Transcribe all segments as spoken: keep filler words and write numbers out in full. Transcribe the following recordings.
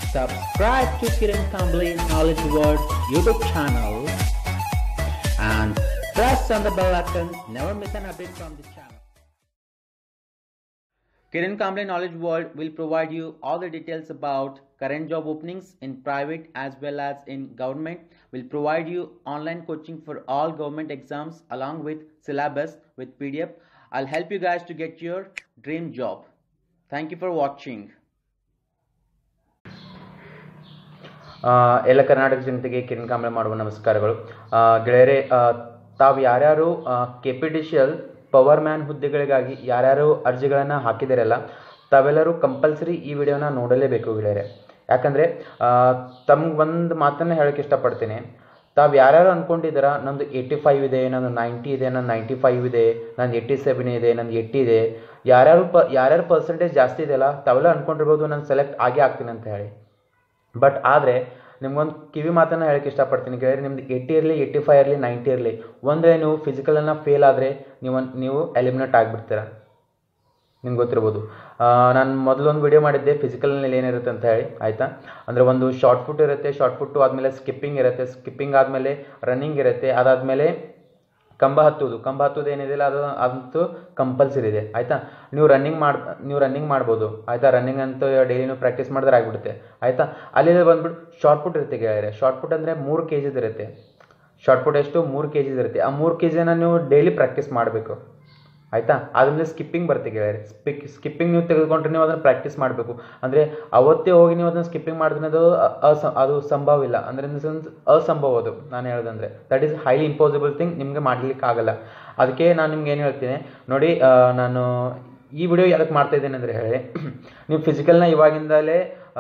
subscribe to Kiran Kamble Knowledge World YouTube channel and press on the bell icon. Never miss an update from this channel. Kiran Kamble Knowledge World will provide you all the details about current job openings in private as well as in government. Will provide you online coaching for all government exams along with syllabus with P D F. I'll help you guys to get your dream job. Thank you for watching. ಎಲ್ಲ ಕರ್ನಾಟಕ ಜನತೆಗೆ ಕಿರಣ್ ಕಾಂಬ್ಳೆ ಮಾಡುವ ನಮಸ್ಕಾರಗಳು. ಗೆಳೆಯರೆ, ತಾವು ಯಾರ್ಯಾರು K P T C L power man ಹುದ್ದೆಗಳಿಗಾಗಿ ಯಾರ್ಯಾರು ಅರ್ಜಿಗಳನ್ನು ಹಾಕಿದಾರಲ್ಲ, ತಾವೆಲ್ಲರೂ ಕಂಪಲ್ಸರಿ ಈ ವಿಡಿಯೋನ ನೋಡಲೇಬೇಕು ಗೆಳೆಯರೆ. ಯಾಕಂದರೆ ತಮ್ಗೆ ಒಂದು ಮಾತನ್ನು ಹೇಳೋಕ್ಕೆ ಇಷ್ಟಪಡ್ತೀನಿ. ತಾವು ಯಾರ್ಯಾರು ಅಂದ್ಕೊಂಡಿದ್ದೀರಾ ನಂದು ಏಯ್ಟಿ ಫೈವ್ ಇದೆ, ನಂದು ನೈಂಟಿ ಇದೆ, ನಂದು ನೈಂಟಿ ಫೈವ್ ಇದೆ, ನಂದು ಏಯ್ಟಿ ಸೆವೆನ್ ಇದೆ, ನಂದು ಏಯ್ಟಿ ಇದೆ, ಯಾರ್ಯಾರು ಪ ಯಾರ್ಯಾರು ಪರ್ಸೆಂಟೇಜ್ ಜಾಸ್ತಿ ಇದೆಯಲ್ಲ ತಾವೆಲ್ಲ ಅಂದ್ಕೊಂಡಿರ್ಬೋದು ನಾನು ಸೆಲೆಕ್ಟ್ ಆಗೇ ಆಗ್ತೀನಿ ಅಂತ ಹೇಳಿ. ಬಟ್ ಆದರೆ ನಿಮ್ಗೊಂದು ಕಿವಿ ಮಾತನ್ನು ಹೇಳೋಕ್ಕೆ ಇಷ್ಟಪಡ್ತೀನಿ ಗೆಳೆಯರೆ, ನಿಮ್ದು ಏಯ್ಟಿ ಇರಲಿ, ಏಯ್ಟಿ ಫೈವ್ ಇರಲಿ, ನೈಂಟಿ ಇರಲಿ, ಒಂದೇ ನೀವು ಫಿಸಿಕಲನ್ನು ಫೇಲ್ ಆದರೆ ನೀವು ನೀವು ಎಲಿಮಿನೇಟ್ ಆಗಿಬಿಡ್ತೀರ. ನಿಮ್ಗೆ ಗೊತ್ತಿರ್ಬೋದು. ನಾನು ಮೊದಲೊಂದು ವಿಡಿಯೋ ಮಾಡಿದ್ದೆ ಫಿಸಿಕಲ್ನಲ್ಲಿ ಏನಿರುತ್ತೆ ಅಂತ ಹೇಳಿ, ಆಯಿತಾ. ಅಂದರೆ ಒಂದು ಶಾರ್ಟ್ ಫುಟ್ ಇರುತ್ತೆ, ಶಾರ್ಟ್ ಫುಟ್ಟು ಆದಮೇಲೆ ಸ್ಕಿಪ್ಪಿಂಗ್ ಇರುತ್ತೆ, ಸ್ಕಿಪ್ಪಿಂಗ್ ಆದಮೇಲೆ ರನ್ನಿಂಗ್ ಇರುತ್ತೆ, ಅದಾದಮೇಲೆ ಕಂಬ ಹತ್ತುವುದು. ಕಂಬ ಹತ್ತುವುದು ಏನಿದೆಯಲ್ಲ ಅದು ಅದಂತೂ ಕಂಪಲ್ಸರಿ ಇದೆ, ಆಯಿತಾ. ನೀವು ರನ್ನಿಂಗ್ ಮಾಡಿ ನೀವು ರನ್ನಿಂಗ್ ಮಾಡ್ಬೋದು, ಆಯಿತಾ. ರನ್ನಿಂಗ್ ಅಂತೂ ಡೈಲಿ ನೀವು ಪ್ರಾಕ್ಟೀಸ್ ಮಾಡಿದ್ರೆ ಆಗಿಬಿಡುತ್ತೆ, ಆಯಿತಾ. ಅಲ್ಲಿ ಬಂದ್ಬಿಟ್ಟು ಶಾರ್ಟ್ ಪುಟ್ ಇರುತ್ತೆ ಗೆಳೆಯರೆ. ಶಾರ್ಟ್ ಪುಟ್ ಅಂದರೆ ಮೂರು ಕೆ ಜಿದು ಇರುತ್ತೆ. ಶಾರ್ಟ್ ಪುಟ್ ಎಷ್ಟು ಮೂರು ಕೆ ಜಿದು ಇರುತ್ತೆ. ಆ ಮೂರು ಕೆ ಜಿನ ನೀವು ಡೈಲಿ ಪ್ರಾಕ್ಟೀಸ್ ಮಾಡಬೇಕು, ಆಯಿತಾ. ಆದಮೇಲೆ ಸ್ಕಿಪ್ಪಿಂಗ್ ಬರುತ್ತೆ ಗೆಳೆಯರೆ. ಸ್ಪಿಕ್ ಸ್ಕಿಪ್ಪಿಂಗ್ ನೀವು ತೆಗೆದುಕೊಂಡ್ರೆ ನೀವು ಅದನ್ನು ಪ್ರಾಕ್ಟೀಸ್ ಮಾಡಬೇಕು. ಅಂದರೆ ಅವತ್ತೇ ಹೋಗಿ ನೀವು ಅದನ್ನು ಸ್ಕಿಪ್ಪಿಂಗ್ ಮಾಡಿದ್ರೆ ಅದು ಅಸ ಅದು ಸಂಭವ ಇಲ್ಲ, ಅಂದರೆ ಇನ್ ದ ಸೆನ್ಸ್ ಅಸಂಭವ ಅದು. ನಾನು ಹೇಳೋದಂದರೆ that is highly impossible thing, ನಿಮಗೆ ಮಾಡಲಿಕ್ಕೆ ಆಗಲ್ಲ. ಅದಕ್ಕೆ ನಾನು ನಿಮ್ಗೆ ಏನು ಹೇಳ್ತೀನಿ ನೋಡಿ, ನಾನು ಈ ವಿಡಿಯೋ ಯಾಕೆ ಮಾಡ್ತಾ ಇದ್ದೇನೆ ಅಂದರೆ ಹೇಳಿ, ನೀವು ಫಿಸಿಕಲ್ನ ಇವಾಗಿಂದಲೇ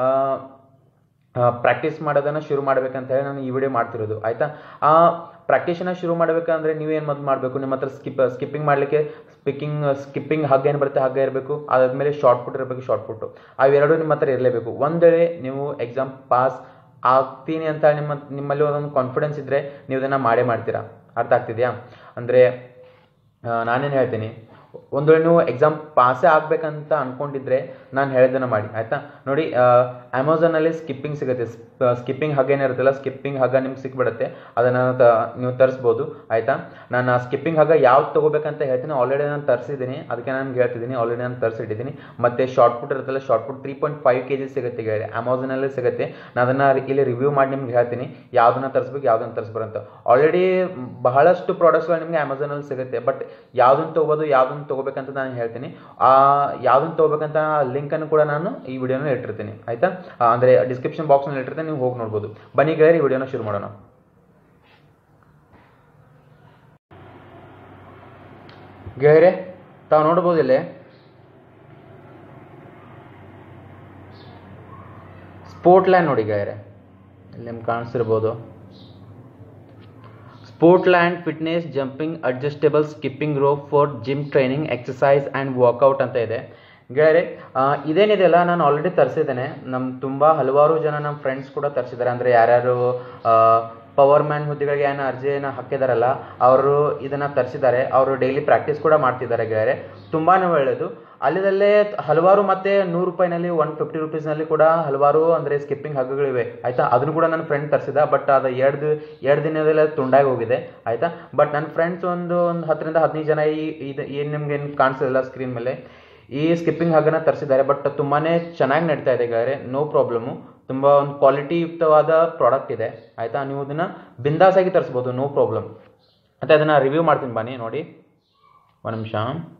ಪ್ರಾಕ್ಟೀಸ್ ಮಾಡೋದನ್ನು ಶುರು ಮಾಡಬೇಕಂತ ಹೇಳಿ ನಾನು ಈ ವಿಡಿಯೋ ಮಾಡ್ತಿರೋದು, ಆಯಿತಾ. ಆ ಪ್ರಾಕ್ಟೀಸನ್ನು ಶುರು ಮಾಡಬೇಕಂದ್ರೆ ನೀವೇನು ಮೊದಲು ಮಾಡಬೇಕು, ನಿಮ್ಮ ಹತ್ರ ಸ್ಕಿಪ್ ಸ್ಕಿಪ್ಪಿಂಗ್ ಮಾಡಲಿಕ್ಕೆ ಸ್ಪಿಕ್ಕಿಂಗ್ ಸ್ಕಿಪ್ಪಿಂಗ್ ಹಗ್ಗ ಏನು ಬರುತ್ತೆ ಹಗ್ಗ ಇರಬೇಕು, ಅದಾದಮೇಲೆ ಶಾರ್ಟ್ ಪುಟ್ ಇರಬೇಕು, ಶಾರ್ಟ್ ಪುಟ್ಟು ಅವೆರಡು ನಿಮ್ಮ ಹತ್ರ ಇರಲೇಬೇಕು. ಒಂದೇಳೆ ನೀವು ಎಕ್ಸಾಮ್ ಪಾಸ್ ಆಗ್ತೀನಿ ಅಂತ ನಿಮ್ಮ ನಿಮ್ಮಲ್ಲಿ ಒಂದೊಂದು ಕಾನ್ಫಿಡೆನ್ಸ್ ಇದ್ದರೆ ನೀವು ಇದನ್ನು ಮಾಡೇ ಮಾಡ್ತೀರಾ. ಅರ್ಥ ಆಗ್ತಿದೆಯಾ? ಅಂದರೆ ನಾನೇನು ಹೇಳ್ತೀನಿ, ಒಂದು ವೇಳೆ ನೀವು ಎಕ್ಸಾಮ್ ಪಾಸೇ ಆಗಬೇಕಂತ ಅಂದ್ಕೊಂಡಿದ್ರೆ ನಾನು ಹೇಳಿದ್ದನ್ನು ಮಾಡಿ, ಆಯಿತಾ. ನೋಡಿ, ಅಮೆಝಾನಲ್ಲಿ ಸ್ಕಿಪ್ಪಿಂಗ್ ಸಿಗುತ್ತೆ. ಸ್ಕಿಪ್ಪಿಂಗ್ ಹಗ್ಗ ಏನಿರುತ್ತಲ್ಲ, ಸ್ಕಿಪ್ಪಿಂಗ್ ಹಗ್ಗ ನಿಮ್ಗೆ ಸಿಕ್ಬಿಡುತ್ತೆ, ಅದನ್ನು ತ ನೀವು ತರಿಸ್ಬೋದು, ಆಯಿತಾ. ನಾನು ಆ ಸ್ಕಿಪ್ಪಿಂಗ್ ಹಗ್ಗ ಯಾವ್ದು ತೊಗೋಬೇಕಂತ ಹೇಳ್ತೀನಿ. ಆಲ್ರೆಡಿ ನಾನು ತರಿಸಿದ್ದೀನಿ, ಅದಕ್ಕೆ ನಾನು ಹೇಳ್ತಿದ್ದೀನಿ, ಆಲ್ರೆಡಿ ನಾನು ತರಿಸಿಟ್ಟಿದ್ದೀನಿ. ಮತ್ತು ಶಾರ್ಟ್ ಪುಟ್ ಇರುತ್ತಲ್ಲ, shot put three point five K G ಸಿಗುತ್ತೆ ಗೆಳೆಯರೆ, ಅಮೆಝಾನಲ್ಲಿ ಸಿಗುತ್ತೆ. ನಾನು ಅದನ್ನು ಇಲ್ಲಿ ರಿವ್ಯೂ ಮಾಡಿ ನಿಮ್ಗೆ ಹೇಳ್ತೀನಿ ಯಾವುದನ್ನ ತರಿಸ್ಬೇಕು ಯಾವುದನ್ನು ತರಿಸ್ಬಾರಂತ. ಆಲ್ರೆಡಿ ಬಹಳಷ್ಟು ಪ್ರಾಡಕ್ಟ್ಸ್ಗಳು ನಿಮಗೆ ಅಮೆಝಾನಲ್ಲಿ ಸಿಗುತ್ತೆ. ಬಟ್ ಯಾವುದನ್ನು ತೊಗೋಬೋದು ಯಾವುದನ್ನು ತೊಗೋಬೇಕಂತ ನಾನು ಹೇಳ್ತೀನಿ. ಆ ಯಾವುದನ್ನು ತೊಗೋಬೇಕಂತ ಲಿಂಕನ್ನು ಕೂಡ ನಾನು ಈ ವಿಡಿಯೋನಲ್ಲಿ ಇಟ್ಟಿರ್ತೀನಿ, ಆಯಿತಾ. ಅಂದರೆ ಡಿಸ್ಕ್ರಿಪ್ಷನ್ ಬಾಕ್ಸ್ನಲ್ಲಿ ಇಟ್ಟಿರ್ತೀನಿ, ನೀವು ಹೋಗಿ ನೋಡ್ಬೋದು. ಬನ್ನಿ ಗೆಳೆಯರೆ, ಈ ವಿಡಿಯೋನ ಶುರು ಮಾಡೋಣ. ಗೆಳೆಯರೆ, ತಾವು ನೋಡ್ಬೋದು ಇಲ್ಲೇ ಸ್ಪೋರ್ಟ್ ಲ್ಯಾಂಡ್ ನೋಡಿ ಗೆಳೆಯರೆ, ಇಲ್ಲಿ ನಿಮ್ಗೆ ಕಾಣಿಸ್ತಿರ್ಬೋದು. Sport land fitness jumping adjustable skipping rope for gym training exercise and workout ಅಂತ ಇದೆ ಗೆಳೆಯರೆ. ಇದೇನಿದೆಯಲ್ಲ ನಾನು ಆಲ್ರೆಡಿ ತರಿಸಿದ್ದೇನೆ. ನಮ್ಮ ತುಂಬ ಹಲವಾರು ಜನ ನಮ್ಮ ಫ್ರೆಂಡ್ಸ್ ಕೂಡ ತರಿಸಿದ್ದಾರೆ. ಅಂದರೆ ಯಾರ್ಯಾರು ಪವರ್ ಮ್ಯಾನ್ ಹುದ್ದೆಗಳಿಗೆ ಏನು ಅರ್ಜಿಯನ್ನು ಹಾಕಿದಾರಲ್ಲ ಅವರು ಇದನ್ನು ತರಿಸಿದ್ದಾರೆ. ಅವರು ಡೈಲಿ ಪ್ರಾಕ್ಟೀಸ್ ಕೂಡ ಮಾಡ್ತಿದ್ದಾರೆ ಗೆಳೆಯರೆ, ತುಂಬಾ ಒಳ್ಳೆಯದು. ಅಲ್ಲಿದಲ್ಲೇ ಹಲವಾರು ಮತ್ತು ನೂರು ರೂಪಾಯಿನಲ್ಲಿ ಒನ್ ಫಿಫ್ಟಿ ರುಪೀಸ್ನಲ್ಲಿ ಕೂಡ ಹಲವಾರು ಅಂದರೆ ಸ್ಕಿಪ್ಪಿಂಗ್ ಹಗ್ಗಗಳಿವೆ, ಆಯಿತಾ. ಅದನ್ನು ಕೂಡ ನನ್ನ ಫ್ರೆಂಡ್ ತರಿಸಿದ. ಬಟ್ ಅದು ಎರಡು ಎರಡು ದಿನದಲ್ಲೇ ತುಂಡಾಗಿ ಹೋಗಿದೆ, ಆಯಿತಾ. ಬಟ್ ನನ್ನ ಫ್ರೆಂಡ್ಸ್ ಒಂದು ಒಂದು ಹತ್ತರಿಂದ ಹದಿನೈದು ಜನ ಈ ಇದು ಏನು ನಿಮ್ಗೆ ಏನು ಕಾಣಿಸೋದಿಲ್ಲ ಸ್ಕ್ರೀನ್ ಮೇಲೆ, ಈ ಸ್ಕಿಪ್ಪಿಂಗ್ ಹಗ್ಗನ ತರಿಸಿದ್ದಾರೆ. ಬಟ್ ತುಂಬಾ ಚೆನ್ನಾಗಿ ನಡೀತಾ ಇದೆ ಗೆಳೆಯರೆ, ನೋ ಪ್ರಾಬ್ಲಮ್ಮು. ತುಂಬ ಒಂದು ಕ್ವಾಲಿಟಿ ಯುಕ್ತವಾದ ಪ್ರಾಡಕ್ಟ್ ಇದೆ, ಆಯಿತಾ. ನೀವು ಅದನ್ನು ಬಿಂದಾಸಾಗಿ ತರಿಸ್ಬೋದು, ನೋ ಪ್ರಾಬ್ಲಮ್. ಮತ್ತು ಅದನ್ನು ರಿವ್ಯೂ ಮಾಡ್ತೀನಿ, ಬನ್ನಿ ನೋಡಿ ಒಂದು ನಿಮಿಷ.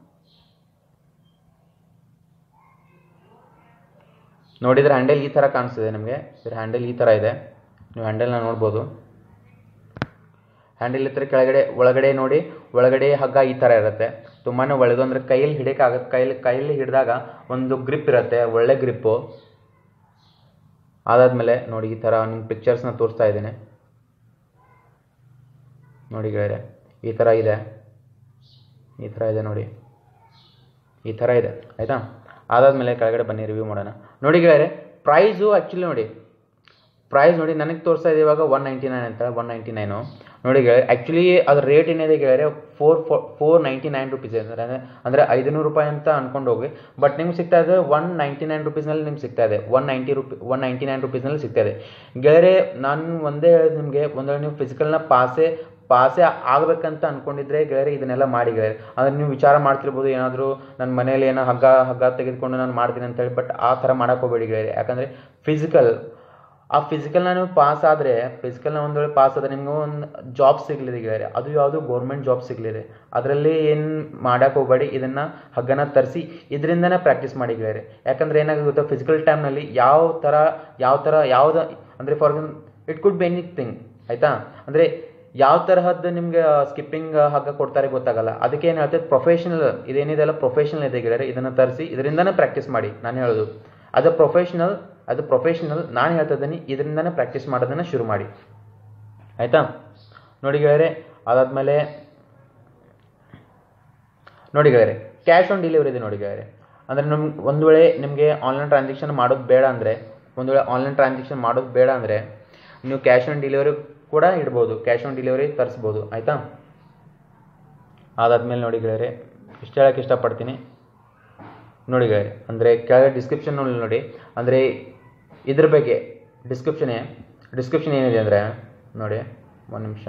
ನೋಡಿದರೆ ಹ್ಯಾಂಡಲ್ ಈ ಥರ ಕಾಣಿಸ್ತಿದೆ ನಿಮಗೆ. ಇದ್ರ ಹ್ಯಾಂಡಲ್ ಈ ಥರ ಇದೆ, ನೀವು ಹ್ಯಾಂಡಲ್ನ ನೋಡ್ಬೋದು. ಹ್ಯಾಂಡಲ್ ಈ ಥರ ಕೆಳಗಡೆ ಒಳಗಡೆ ನೋಡಿ, ಒಳಗಡೆ ಹಗ್ಗ ಈ ಥರ ಇರುತ್ತೆ. ತುಂಬಾ ಒಳ್ಳೆಯದು. ಅಂದರೆ ಕೈಯಲ್ಲಿ ಹಿಡಿಯೋಕ್ಕಾಗುತ್ತೆ. ಕೈಯಲ್ಲಿ ಕೈಯಲ್ಲಿ ಹಿಡಿದಾಗ ಒಂದು ಗ್ರಿಪ್ ಇರುತ್ತೆ, ಒಳ್ಳೆ ಗ್ರಿಪ್ಪು. ಅದಾದಮೇಲೆ ನೋಡಿ ಈ ಥರ ನಿಮ್ಮ ಪಿಕ್ಚರ್ಸ್ನ ತೋರಿಸ್ತಾ ಇದ್ದೀನಿ ನೋಡಿ ಗೆಳೆಯರೆ, ಈ ಥರ ಇದೆ, ಈ ಥರ ಇದೆ ನೋಡಿ, ಈ ಥರ ಇದೆ, ಆಯಿತಾ. ಅದಾದಮೇಲೆ ಕೆಳಗಡೆ ಬನ್ನಿ ರಿವ್ಯೂ ಮಾಡೋಣ. ನೋಡಿ ಗೆಳೆಯರೆ, ಪ್ರೈಸು ಆ್ಯಕ್ಚುಲಿ ನೋಡಿ ಪ್ರೈಸ್ ನೋಡಿ ನನಗೆ ತೋರಿಸ್ತಾ ಇದೆ ಇವಾಗ ಒನ್ ನೈಂಟಿ ನೈನ್ ಅಂತ ಒನ್ ನೈಂಟಿ ನೈನು ನೋಡಿ ಗೆಳೆಯರೆ, ಆ್ಯಕ್ಚುಲಿ ಅದ್ರ ರೇಟ್ ಏನಿದೆ ಗೆಳೆಯರೆ four four four ninety nine rupees ಅಂದರೆ ಅಂದರೆ ಐದುನೂರು ರೂಪಾಯಿ ಅಂತ ಅನ್ಕೊಂಡು ಹೋಗಿ. ಬಟ್ ನಿಮ್ಗೆ ಸಿಗ್ತಾ ಇದೆ ಒನ್ ನೈಂಟಿ ನೈನ್ ರುಪೀಸ್ನಲ್ಲಿ ನಿಮ್ಗೆ ಸಿಗ್ತಾ ಇದೆ one ninety rupee one ninety nine ರುಪೀಸ್ನಲ್ಲಿ ಸಿಗ್ತಾ ಇದೆ ಗೆಳೆಯರೆ. ನಾನು ಒಂದೇ ಹೇಳೋದು ನಿಮಗೆ, ಒಂದು ವೇಳೆ ನೀವು ಫಿಸಿಕಲ್ನ ಪಾಸೇ ಪಾಸೇ ಆಗಬೇಕಂತ ಅಂದ್ಕೊಂಡಿದ್ರೆ ಗೆಳೆಯರೆ ಇದನ್ನೆಲ್ಲ ಮಾಡಿ ಗೆಳೆಯರೆ. ಅಂದರೆ ನೀವು ವಿಚಾರ ಮಾಡ್ತಿರ್ಬೋದು ಏನಾದರೂ ನನ್ನ ಮನೇಲಿ ಏನೋ ಹಗ್ಗ ಹಗ್ಗ ತೆಗೆದುಕೊಂಡು ನಾನು ಮಾಡ್ತೀನಿ ಅಂತೇಳಿ, ಬಟ್ ಆ ಥರ ಮಾಡೋಕೆ ಹೋಗಬೇಡಿ ಗೆಳೆಯರೆ. ಯಾಕಂದರೆ ಫಿಸಿಕಲ್ ಆ ಫಿಸಿಕಲ್ನ ನೀವು ಪಾಸ್ ಆದರೆ ಫಿಸಿಕಲ್ನ ಒಂದು ವೇಳೆ ಪಾಸ್ ಆದರೆ ನಿಮಗೂ ಒಂದು ಜಾಬ್ ಸಿಗಲಿದೆ ಗೆಳೆಯರೆ, ಅದು ಯಾವುದು ಗೌರ್ಮೆಂಟ್ ಜಾಬ್ ಸಿಗಲಿದೆ. ಅದರಲ್ಲಿ ಏನು ಮಾಡೋಕೆ ಹೋಗಬೇಡಿ, ಇದನ್ನು ಹಗ್ಗನ ತರಿಸಿ ಇದರಿಂದನೇ ಪ್ರಾಕ್ಟೀಸ್ ಮಾಡಿ ಗೆಳೆಯರೆ. ಯಾಕಂದರೆ ಏನಾಗುತ್ತೆ ಫಿಸಿಕಲ್ ಟೈಮ್ನಲ್ಲಿ ಯಾವ ಥರ ಯಾವ ಥರ ಯಾವ್ದು ಅಂದರೆ for it could be anything ಆಯಿತಾ. ಅಂದರೆ ಯಾವ ತರಹದ್ದು ನಿಮಗೆ ಸ್ಕಿಪ್ಪಿಂಗ್ ಹಗ್ಗ ಕೊಡ್ತಾರೆ ಗೊತ್ತಾಗಲ್ಲ. ಅದಕ್ಕೆ ಏನು ಹೇಳ್ತದೆ ಪ್ರೊಫೆಷನಲ್ ಇದೇನಿದೆ ಅಲ್ಲ ಪ್ರೊಫೆಷನಲ್ ಇದೆ ಗೆಳೆಯರೆ, ಇದನ್ನು ತರಿಸಿ ಇದರಿಂದನೇ ಪ್ರಾಕ್ಟೀಸ್ ಮಾಡಿ. ನಾನು ಹೇಳೋದು ಅದು ಪ್ರೊಫೆಷನಲ್ ಅದು ಪ್ರೊಫೆಷನಲ್ ನಾನು ಹೇಳ್ತಾ ಇದ್ದೀನಿ, ಇದರಿಂದನೇ ಪ್ರಾಕ್ಟೀಸ್ ಮಾಡೋದನ್ನು ಶುರು ಮಾಡಿ ಆಯಿತಾ. ನೋಡಿ ಗೆಳೆಯರೆ, ಅದಾದಮೇಲೆ ನೋಡಿ ಗೆಳೆಯರೆ ಕ್ಯಾಶ್ ಆನ್ ಡೆಲಿವರಿ ಇದೆ ನೋಡಿ ಗೆಳೆಯರೆ. ಅಂದರೆ ನಮ್ಗೆ ಒಂದು ವೇಳೆ ನಿಮಗೆ ಆನ್ಲೈನ್ ಟ್ರಾನ್ಸಾಕ್ಷನ್ ಮಾಡೋದು ಬೇಡ ಅಂದರೆ ಒಂದು ವೇಳೆ ಆನ್ಲೈನ್ ಟ್ರಾನ್ಸಾಕ್ಷನ್ ಮಾಡೋದು ಬೇಡ ಅಂದರೆ ನೀವು ಕ್ಯಾಶ್ ಆನ್ ಡೆಲಿವರಿ ಕೂಡ ಇಡ್ಬೋದು, ಕ್ಯಾಶ್ ಆನ್ ಡೆಲಿವರಿ ತರಿಸ್ಬೋದು ಆಯಿತಾ. ಅದಾದಮೇಲೆ ನೋಡಿ ಗೆಳೆಯರೆ ಇಷ್ಟು ಹೇಳೋಕ್ಕೆ ಇಷ್ಟಪಡ್ತೀನಿ ನೋಡಿ ಗೆಳೆಯರೆ. ಅಂದರೆ ಕೆಳಗೆ ಡಿಸ್ಕ್ರಿಪ್ಷನ್ನಲ್ಲಿ ನೋಡಿ, ಅಂದರೆ ಇದ್ರ ಬಗ್ಗೆ ಡಿಸ್ಕ್ರಿಪ್ಷನ್ ಡಿಸ್ಕ್ರಿಪ್ಷನ್ ಏನಿದೆ ಅಂದರೆ ನೋಡಿ ಒಂದು ನಿಮಿಷ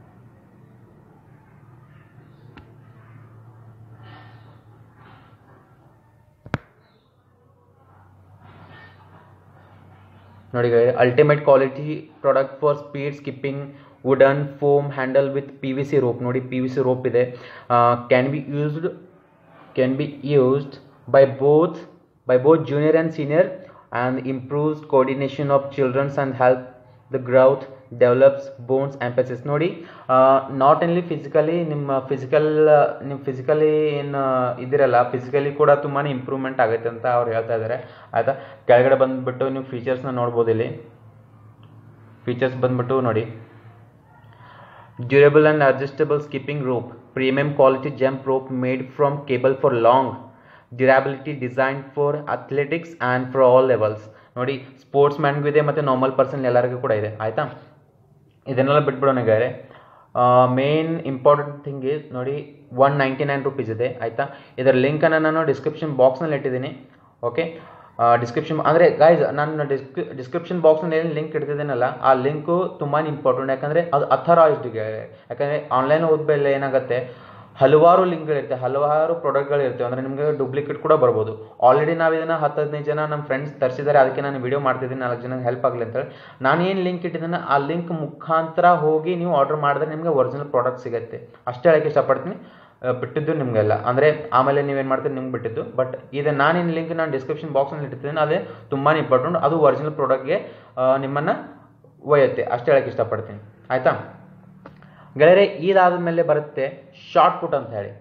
ನೋಡಿ ಗೆಳೆಯರೆ. Ultimate quality product for speed skipping wooden foam handle with P V C rope. ನೋಡಿ ಪಿ ವಿ ಸಿ ರೋಪ್ ಇದೆ. Can be used can be used by both by both junior and senior and improves coordination of children's and help the growth develops bones emphasis. ನೋಡಿ not only physically ನಿಮ್ಮ physical ನಿಮ್ಮ physically ಏನು ಇದಿರಲ್ಲ physically ಕೂಡ ತುಂಬಾ improvement ಆಗುತ್ತೆ ಅಂತ ಅವ್ರು ಹೇಳ್ತಾ ಇದ್ದಾರೆ ಆಯಿತಾ. ಕೆಳಗಡೆ ಬಂದುಬಿಟ್ಟು ನೀವು ಫೀಚರ್ಸ್ನ ನೋಡ್ಬೋದು. ಇಲ್ಲಿ ಫೀಚರ್ಸ್ ಬಂದುಬಿಟ್ಟು ನೋಡಿ, durable and adjustable skipping rope, premium quality jump rope made from cable for long durability design for athletics and for all levels. ನೋಡಿ ಸ್ಪೋರ್ಟ್ಸ್ ಮ್ಯಾನ್ಗೂ ಇದೆ ಮತ್ತು ನಾರ್ಮಲ್ ಪರ್ಸನ್ ಎಲ್ಲರಿಗೂ ಕೂಡ ಇದೆ ಆಯಿತಾ. ಇದನ್ನೆಲ್ಲ ಬಿಟ್ಬಿಡೋಣ ಗಾರೆ. ಮೇನ್ ಇಂಪಾರ್ಟೆಂಟ್ ಥಿಂಗ್ ಇಸ್ ನೋಡಿ ಒನ್ ನೈಂಟಿ ನೈನ್ ರುಪೀಸ್ ಇದೆ ಆಯಿತಾ. ಇದರ ಲಿಂಕನ್ನು ನಾನು ಡಿಸ್ಕ್ರಿಪ್ಷನ್ ಬಾಕ್ಸ್ನಲ್ಲಿ ಇಟ್ಟಿದ್ದೀನಿ ಓಕೆ. ಡಿಸ್ಕ್ರಿಪ್ಷನ್ ಅಂದರೆ ಗೈಸ್ ನಾನು ಡಿಸ್ಕ್ರಿ ಡಿಸ್ಕ್ರಿಪ್ಷನ್ ಬಾಕ್ಸ್ನಲ್ಲಿ ಏನು ಲಿಂಕ್ ಇಡ್ತಿದ್ದೀನಲ್ಲ ಆ ಲಿಂಕು ತುಂಬಾ ಇಂಪಾರ್ಟೆಂಟ್. ಯಾಕಂದರೆ ಅದು ಅಥರೈಸ್ಡ್ಗೆ, ಯಾಕಂದರೆ ಆನ್ಲೈನ್ ಓದ್ಮೇಲೆ ಏನಾಗುತ್ತೆ ಹಲವಾರು ಲಿಂಕ್ಗಳಿರುತ್ತೆ, ಹಲವಾರು ಪ್ರಾಡಕ್ಟ್ಗಳಿರ್ತವೆ, ಅಂದರೆ ನಿಮಗೆ ಡೂಪ್ಲಿಕೇಟ್ ಕೂಡ ಬರ್ಬೋದು. ಆಲ್ರೆಡಿ ನಾವು ಇದನ್ನು ಹತ್ತು ಹದಿನೈದು ಜನ ನಮ್ಮ ಫ್ರೆಂಡ್ಸ್ ತರಿಸಿದ್ದಾರೆ, ಅದಕ್ಕೆ ನಾನು ವಿಡಿಯೋ ಮಾಡ್ತಿದ್ದೀನಿ ನಾಲ್ಕು ಜನಕ್ಕೆ ಹೆಲ್ಪ್ ಆಗಲಿ ಅಂತೇಳಿ. ನಾನು ಏನು ಲಿಂಕ್ ಇಟ್ಟಿದ್ದೀನಿ ಆ ಲಿಂಕ್ ಮುಖಾಂತರ ಹೋಗಿ ನೀವು ಆರ್ಡರ್ ಮಾಡಿದ್ರೆ ನಿಮಗೆ ಒರಿಜಿನಲ್ ಪ್ರಾಡಕ್ಟ್ ಸಿಗುತ್ತೆ. ಅಷ್ಟೇ ಹೇಳೋಕ್ಕೆ ಇಷ್ಟಪಡ್ತೀನಿ. ಬಿಟ್ಟಿದ್ದು ನಿಮಗೆಲ್ಲ ಅಂದರೆ ಆಮೇಲೆ ನೀವೇನು ಮಾಡ್ತೀರಿ ನಿಮ್ಗೆ ಬಿಟ್ಟಿದ್ದು. ಬಟ್ ಇದು ನಾನೇನು ಲಿಂಕ್ ನಾನು ಡಿಸ್ಕ್ರಿಪ್ಷನ್ ಬಾಕ್ಸ್ನಲ್ಲಿ ಇಟ್ಟಿದ್ದೀನಿ ಅದೇ ತುಂಬಾ ಇಂಪಾರ್ಟೆಂಟ್. ಅದು ಒರಿಜಿನಲ್ ಪ್ರಾಡಕ್ಟ್ಗೆ ನಿಮ್ಮನ್ನು ಒಯ್ಯುತ್ತೆ, ಅಷ್ಟೇ ಹೇಳೋಕ್ಕೆ ಇಷ್ಟಪಡ್ತೀನಿ ಆಯಿತಾ. ಗೆಳೆಯರೆ ಇದಾದ ಮೇಲೆ ಬರುತ್ತೆ ಶಾರ್ಟ್ ಪುಟ್ ಅಂತ ಹೇಳಿ.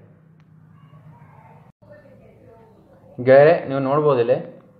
ಗೆಳೆಯರೆ ನೀವು ನೋಡ್ಬೋದಿಲ್ಲ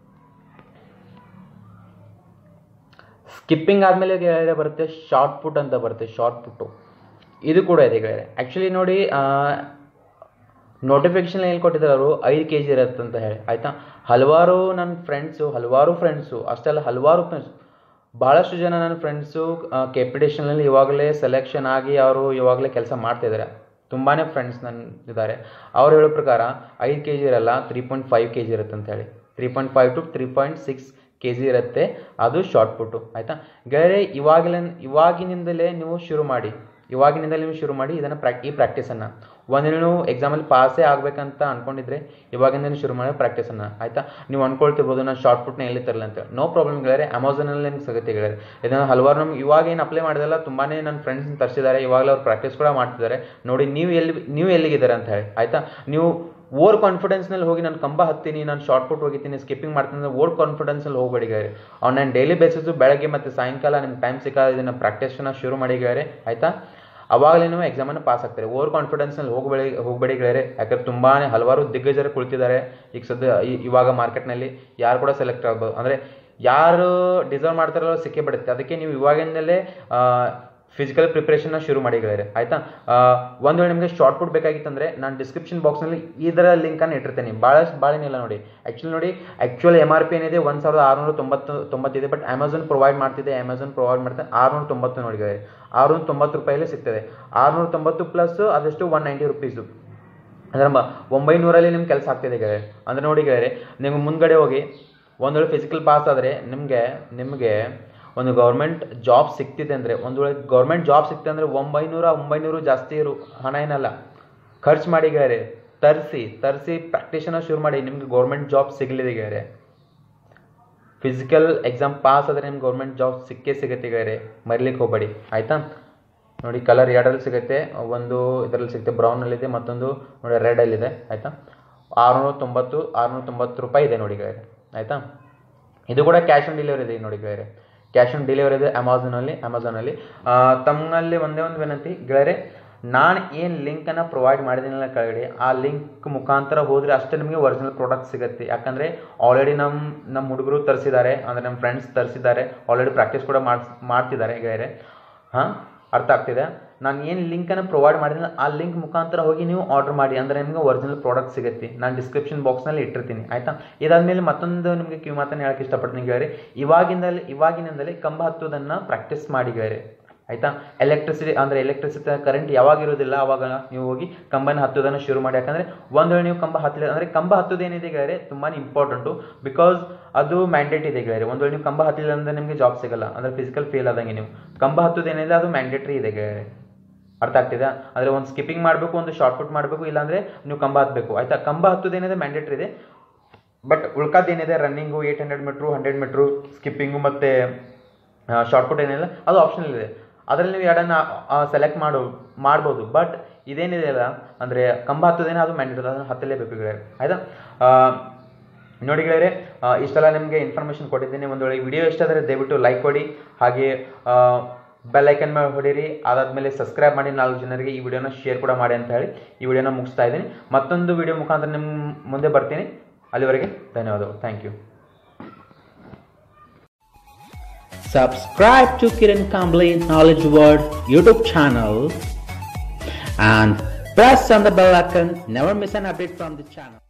ಸ್ಕಿಪ್ಪಿಂಗ್ ಆದಮೇಲೆ ಗೆಳೆಯರೆ ಬರುತ್ತೆ ಶಾರ್ಟ್ ಪುಟ್ ಅಂತ ಬರುತ್ತೆ. ಶಾರ್ಟ್ ಪುಟ್ಟು ಇದು ಕೂಡ ಇದೆ ಗೆಳೆಯರೆ. ಆ್ಯಕ್ಚುಲಿ ನೋಡಿ ನೋಟಿಫಿಕೇಶನ್ ಏನು ಕೊಟ್ಟಿದ್ದಾರೆ ಅವರು ಐದು ಕೆ ಜಿ ಇರುತ್ತೆ ಅಂತ ಹೇಳಿ ಆಯಿತಾ. ಹಲವಾರು ನನ್ನ ಫ್ರೆಂಡ್ಸು ಹಲವಾರು ಫ್ರೆಂಡ್ಸು ಅಷ್ಟೆಲ್ಲ ಹಲವಾರು ಫ್ರೆಂಡ್ಸ್ ಭಾಳಷ್ಟು ಜನ ನನ್ನ friends K P T C L ಇವಾಗಲೇ ಸೆಲೆಕ್ಷನ್ ಆಗಿ ಅವರು ಇವಾಗಲೇ ಕೆಲಸ ಮಾಡ್ತಿದ್ದಾರೆ. ತುಂಬಾ ಫ್ರೆಂಡ್ಸ್ ನನ್ನ ಇದ್ದಾರೆ. ಅವ್ರು ಹೇಳೋ ಪ್ರಕಾರ ಐದು ಕೆ ಜಿ ಇರಲ್ಲ, three point five K G ಇರುತ್ತೆ ಅಂತ ಹೇಳಿ. Three point five to three point six K G ಇರುತ್ತೆ ಅದು ಶಾರ್ಟ್ ಪುಟ್ಟು ಆಯಿತಾ. ಗೆಳೆಯರೆ ಇವಾಗಲೇ ಇವಾಗಿನಿಂದಲೇ ನೀವು ಶುರು ಮಾಡಿ ಇವಾಗಿನಿಂದಲೇ ನೀವು ಶುರು ಮಾಡಿ ಇದನ್ನು ಪ್ರಾಕ್ ಈ ಪ್ರಾಕ್ಟೀಸನ್ನು ಒಂದು ನೀವು ಎಕ್ಸಾಮಲ್ಲಿ ಪಾಸೇ ಆಗಬೇಕಂತ ಅಂದ್ಕೊಂಡಿದ್ರೆ ಇವಾಗಿಂದಲೇ ಶುರು ಮಾಡಿ ಪ್ರಾಕ್ಟೀಸನ್ನು ಆಯಿತಾ. ನೀವು ಅಂದ್ಕೊಳ್ತಿರ್ಬೋದು ನಾನು ಶಾರ್ಟ್ ಪುಟ್ನ ಎಲ್ಲಿ ತರಲ್ಲ ಅಂತ. ನೋ ಪ್ರಾಬ್ಲಮ್ ಗೆಳೆಯರೆ, ಅಮೆಝಾನಲ್ಲಿ ನಿಮ್ಗೆ ಸಿಗುತ್ತೆ ಗೆಳೆಯರೆ. ಇದನ್ನು ಹಲವಾರು ನಮ್ಗೆ ಇವಾಗ ಏನು ಅಪ್ಲೈ ಮಾಡಿದಲ್ಲ ತುಂಬಾ ನನ್ನ ಫ್ರೆಂಡ್ಸ್ನ ತರಿಸಿದ್ದಾರೆ, ಇವಾಗಲೇ ಅವ್ರು ಪ್ರಾಕ್ಟೀಸ್ ಕೂಡ ಮಾಡ್ತಿದ್ದಾರೆ. ನೋಡಿ ನೀವು ಎಲ್ಲಿ ನೀವು ಎಲ್ಲಿಗಿದ್ದಾರೆ ಅಂತ ಹೇಳಿ ಆಯಿತಾ. ನೀವು ಓವರ್ ಕಾನ್ಫಿಡೆನ್ಸ್ನಲ್ಲಿ ಹೋಗಿ ನಾನು ಕಂಬ ಹತ್ತೀನಿ, ನಾನು ಶಾರ್ಟ್ ಪುಟ್ ಹೋಗಿದ್ದೀನಿ, ಸ್ಕಿಪ್ಪಿಂಗ್ ಮಾಡ್ತೀನಿ ಅಂದರೆ ಓವರ್ ಕಾನ್ಫಿಡೆನ್ಸಲ್ಲಿ ಹೋಗಬೇಡಿ ಗೆಳೆಯರೆ. ಆನ್ಲೈನ್ ಡೈಲಿ ಬೇಸಿಸು ಬೆಳಗ್ಗೆ ಮತ್ತು ಸಾಯಂಕಾಲ ನಿಮ್ಗೆ ಟೈಮ್ ಸಿಕ್ಕಾಗ ಇದನ್ನು ಪ್ರಾಕ್ಟೀಸನ್ನು ಶುರು ಮಾಡಿ ಗೆಳೆಯರೆ ಆಯಿತಾ. ಅವಾಗಲೇ ನೀವು ಎಕ್ಸಾಮನ್ನು ಪಾಸ್ ಆಗ್ತಾರೆ. ಓವರ್ ಕಾನ್ಫಿಡೆನ್ಸ್ನಲ್ಲಿ ಹೋಗಬೇಡಿ ಹೋಗಬೇಡಿ ಗೆಳೆಯರೆ. ಯಾಕಂದರೆ ತುಂಬಾ ಹಲವಾರು ದಿಗ್ಗಜರು ಕುಳಿತಿದ್ದಾರೆ ಈಗ ಸದ್ಯ ಇವಾಗ ಮಾರ್ಕೆಟ್ನಲ್ಲಿ. ಯಾರು ಕೂಡ ಸೆಲೆಕ್ಟ್ ಆಗ್ಬೋದು, ಅಂದರೆ ಯಾರು ಡಿಸರ್ವ್ ಮಾಡ್ತಾರಲ್ಲ ಸಿಕ್ಕೇ ಬಿಡುತ್ತೆ. ಅದಕ್ಕೆ ನೀವು ಇವಾಗಿಂದಲೇ ಫಿಸಿಕಲ್ ಪ್ರಿಪ್ರೇಷನ್ನ ಶುರು ಮಾಡಿ ಗೆಳೆಯರೆ ಆಯಿತಾ. ಒಂದು ವೇಳೆ ನಿಮಗೆ ಶಾರ್ಟ್ ಪುಟ್ ಬೇಕಾಗಿತ್ತಂದರೆ ನಾನು ಡಿಸ್ಕ್ರಿಪ್ಷನ್ ಬಾಕ್ಸ್ನಲ್ಲಿ ಇದರ ಲಿಂಕನ್ನು ಇಟ್ಟಿರ್ತೀನಿ. ಭಾಳಷ್ಟು ಭಾಳೇನಿಲ್ಲ ನೋಡಿ. ಆ್ಯಕ್ಚುಲಿ ನೋಡಿ ಆ್ಯಕ್ಚುಲಿ ಎಮ್ ಆರ್ ಪಿ ಏನಿದೆ ಒಂದು ಸಾವಿರದ ಆರುನೂರ ತೊಂಬತ್ತು ತೊಂಬತ್ತಿದೆ. ಬಟ್ ಅಮೆಝಾನ್ ಪ್ರೊವೈಡ್ ಮಾಡ್ತಿದೆ, ಅಮೆಝಾನ್ ಪ್ರೊವೈಡ್ ಮಾಡ್ತಾರೆ ಆರುನೂರ ತೊಂಬತ್ತು ನೋಡಿ ಗೆಳೆಯರೆ, ಆರುನೂರ ತೊಂಬತ್ತು ರೂಪಾಯಲ್ಲಿ ಸಿಗ್ತದೆ. ಆರುನೂರ ತೊಂಬತ್ತು ಪ್ಲಸ್ ಅದೆಷ್ಟು ಒನ್ ನೈಂಟಿ ರುಪೀಸು ಅಂದ್ರೆ ಒಂಬೈನೂರಲ್ಲಿ ನಿಮ್ಗೆ ಕೆಲಸ ಆಗ್ತಿದೆ ಗೆಳೆಯರೆ. ಅಂದರೆ ನೋಡಿ ಗೆಳೆಯರೆ, ನೀವು ಮುಂದ್ಗಡೆ ಹೋಗಿ ಒಂದು ವೇಳೆ ಫಿಸಿಕಲ್ ಪಾಸ್ ಆದರೆ ನಿಮಗೆ ನಿಮಗೆ ಒಂದು ಗೌರ್ಮೆಂಟ್ ಜಾಬ್ ಸಿಗ್ತಿದೆ ಅಂದರೆ, ಒಂದು ವೇಳೆ ಗೌರ್ಮೆಂಟ್ ಜಾಬ್ ಸಿಗ್ತಿದೆ ಅಂದರೆ ಒಂಬೈನೂರ ಒಂಬೈನೂರು ಜಾಸ್ತಿ ಇರು ಹಣ ಏನಲ್ಲ, ಖರ್ಚು ಮಾಡಿ ಗೆಳೆಯರೆ, ತರಿಸಿ ತರಿಸಿ ಪ್ರಾಕ್ಟೀಸನ್ನು ಶುರು ಮಾಡಿ, ನಿಮಗೆ ಗೌರ್ಮೆಂಟ್ ಜಾಬ್ ಸಿಗಲಿದೆ ಗೆಳೆಯರೆ. ಫಿಸಿಕಲ್ ಎಕ್ಸಾಮ್ ಪಾಸ್ ಆದರೆ ನಿಮ್ಗೆ ಗೌರ್ಮೆಂಟ್ ಜಾಬ್ ಸಿಕ್ಕೇ ಸಿಗುತ್ತೆ ಗೆಳೆಯರೆ, ಮರಿಲಿಕ್ಕೆ ಹೋಗಬೇಡಿ ಆಯಿತಾ. ನೋಡಿ ಕಲರ್ ಎರಡರಲ್ಲಿ ಸಿಗುತ್ತೆ, ಒಂದು ಇದರಲ್ಲಿ ಸಿಗುತ್ತೆ ಬ್ರೌನಲ್ಲಿದೆ, ಮತ್ತೊಂದು ನೋಡಿ ರೆಡಲ್ಲಿದೆ ಆಯಿತಾ. ಆರುನೂರ ತೊಂಬತ್ತು ಆರುನೂರ ತೊಂಬತ್ತು ರೂಪಾಯಿ ಇದೆ ನೋಡಿ ಗೆಳೆಯರೆ ಆಯಿತಾ. ಇದು ಕೂಡ ಕ್ಯಾಶ್ ಆನ್ ಡೆಲಿವರಿ ಇದೆ ನೋಡಿ ಗೆಳೆಯರೆ, ಕ್ಯಾಶ್ ಆನ್ ಡೆಲಿವರಿ ಇದೆ ಅಮೆಝಾನಲ್ಲಿ ಅಮೆಝಾನಲ್ಲಿ ತಮ್ಮಲ್ಲಿ ಒಂದೇ ಒಂದು ವಿನಂತಿ ಗೆಳೆಯರೆ, ನಾನು ಏನು ಲಿಂಕನ್ನು ಪ್ರೊವೈಡ್ ಮಾಡಿದ್ದೀನಲ್ಲ ಕೆಳಗಡೆ, ಆ ಲಿಂಕ್ ಮುಖಾಂತರ ಹೋದರೆ ಅಷ್ಟೇ ನಿಮಗೆ ಒರಿಜಿನಲ್ ಪ್ರಾಡಕ್ಟ್ ಸಿಗುತ್ತೆ. ಯಾಕಂದರೆ ಆಲ್ರೆಡಿ ನಮ್ಮ ನಮ್ಮ ಹುಡುಗರು ತರಿಸಿದ್ದಾರೆ, ಅಂದರೆ ನಮ್ಮ ಫ್ರೆಂಡ್ಸ್ ತರಿಸಿದ್ದಾರೆ, ಆಲ್ರೆಡಿ ಪ್ರಾಕ್ಟೀಸ್ ಕೂಡ ಮಾಡಿಸ್ ಮಾಡ್ತಿದ್ದಾರೆ ಗೆಳೆಯರೆ. ಹಾಂ ಅರ್ಥ ಆಗ್ತಿದೆ. ನಾನು ಏನು ಲಿಂಕನ್ನು ಪ್ರೊವೈಡ್ ಮಾಡಿದ್ದೀನಿ ಆ ಲಿಂಕ್ ಮುಖಾಂತರ ಹೋಗಿ ನೀವು ಆರ್ಡರ್ ಮಾಡಿ, ಅಂದರೆ ನಿಮಗೆ ಒರಿಜಿನಲ್ ಪ್ರಾಡಕ್ಟ್ ಸಿಗುತ್ತೆ. ನಾನು ಡಿಸ್ಕ್ರಿಪ್ಷನ್ ಬಾಕ್ಸ್ನಲ್ಲಿ ಇಟ್ಟಿರ್ತೀನಿ ಆಯಿತಾ. ಇದಾದಮೇಲೆ ಮತ್ತೊಂದು ನಿಮಗೆ ಕಿವಿ ಮಾತನ್ನು ಹೇಳಕ್ಕೆ ಇಷ್ಟಪಡ್ತೀನಿ ಗೆಳೆಯರೆ, ಇವಾಗಿಂದಲೇ ಇವಾಗಿನಿಂದಲೇ ಕಂಬ ಹತ್ತೋದನ್ನು ಪ್ರಾಕ್ಟೀಸ್ ಮಾಡಿ ಗೆಳೆಯರೆ ಆಯಿತಾ. ಎಲೆಕ್ಟ್ರಿಸಿಟಿ ಅಂದರೆ ಎಲೆಕ್ಟ್ರಿಸಿಟಿ ಕರೆಂಟ್ ಯಾವಾಗ ಇರೋದಿಲ್ಲ ಆವಾಗ ನೀವು ಹೋಗಿ ಕಂಬನ ಹತ್ತೋದನ್ನು ಶುರು ಮಾಡಿ. ಯಾಕಂದರೆ ಒಂದು ವೇಳೆ ನೀವು ಕಂಬ ಹತ್ತಲಿಲ್ಲ ಅಂದರೆ, ಕಂಬ ಹತ್ತೋದೇನಿದೆ ಗೆಳೆಯರೆ ತುಂಬಾ ಇಂಪಾರ್ಟೆಂಟು, ಬಿಕಾಸ್ ಅದು ಮ್ಯಾಂಡೇಟ್ ಇದೆ ಗೆಳೆಯರೆ. ಒಂದು ವೇಳೆ ನೀವು ಕಂಬ ಹತ್ತಲಿಲ್ಲ ಅಂದರೆ ನಿಮಗೆ ಜಾಬ್ ಸಿಗಲ್ಲ, ಅಂದರೆ ಫಿಸಿಕಲ್ ಫೇಲ್ ಆದಂಗೆ. ನೀವು ಕಂಬ ಹತ್ತೋದೇನಿದೆ ಅದು ಮ್ಯಾಂಡೇಟ್ರಿ ಇದೆ ಗೆಳೆಯರೆ, ಅರ್ಥ ಆಗ್ತಿದೆ. ಅಂದರೆ ಒಂದು ಸ್ಕಿಪ್ಪಿಂಗ್ ಮಾಡಬೇಕು, ಒಂದು ಶಾರ್ಟ್ ಪುಟ್ ಮಾಡಬೇಕು, ಇಲ್ಲಾಂದರೆ ನೀವು ಕಂಬ ಹತ್ತಬೇಕು ಆಯಿತಾ. ಕಂಬ ಹತ್ತೋದೇನಿದೆ ಮ್ಯಾಂಡೇಟ್ರಿ ಇದೆ, ಬಟ್ ಉಳ್ಕಾದೇನಿದೆ running eight hundred metre hundred metre skipping ಮತ್ತು ಶಾರ್ಟ್ ಪುಟ್ ಏನಿಲ್ಲ ಅದು ಆಪ್ಷನಲ್ ಇದೆ. ಅದರಲ್ಲಿ ನೀವು ಎರಡನ್ನು ಸೆಲೆಕ್ಟ್ ಮಾಡೋ ಮಾಡ್ಬೋದು. ಬಟ್ ಇದೇನಿದೆ ಅಲ್ಲ ಅಂದರೆ ಕಂಬ ಹತ್ತೋದೇನೆ ಅದು ಮ್ಯಾಂಡೇಟರಿ, ಅದನ್ನು ಹತ್ತಲೇಬೇಕು ಗೆಳೆಯರೆ ಆಯಿತಾ. ನೋಡಿ ಗೆಳೆಯರೆ, ಇಷ್ಟೆಲ್ಲ ನಿಮಗೆ ಇನ್ಫಾರ್ಮೇಷನ್ ಕೊಟ್ಟಿದ್ದೀನಿ. ಒಂದು ವೇಳೆ ವಿಡಿಯೋ ಇಷ್ಟ ಆದರೆ ದಯವಿಟ್ಟು ಲೈಕ್ ಕೊಡಿ, ಹಾಗೆ ಬೆಲ್ ಐಕನ್ ಮೇಲೆ ಹೊಡೀರಿ. ಅದಾದಮೇಲೆ ಸಬ್ಸ್ಕ್ರೈಬ್ ಮಾಡಿ, ನಾಲ್ಕು ಜನರಿಗೆ ಈ ವಿಡಿಯೋನ ಶೇರ್ ಕೂಡ ಮಾಡಿ ಅಂತ ಹೇಳಿ ಈ ವಿಡಿಯೋನ ಮುಗಿಸ್ತಾ ಇದ್ದೀನಿ. ಮತ್ತೊಂದು ವಿಡಿಯೋ ಮುಖಾಂತರ ನಿಮ್ಮ ಮುಂದೆ ಬರ್ತೀನಿ. ಅಲ್ಲಿವರೆಗೆ ಧನ್ಯವಾದಗಳು. Thank you. Subscribe to Kiran Kamble Knowledge World YouTube channel and press on the bell icon. Never miss an update from the channel.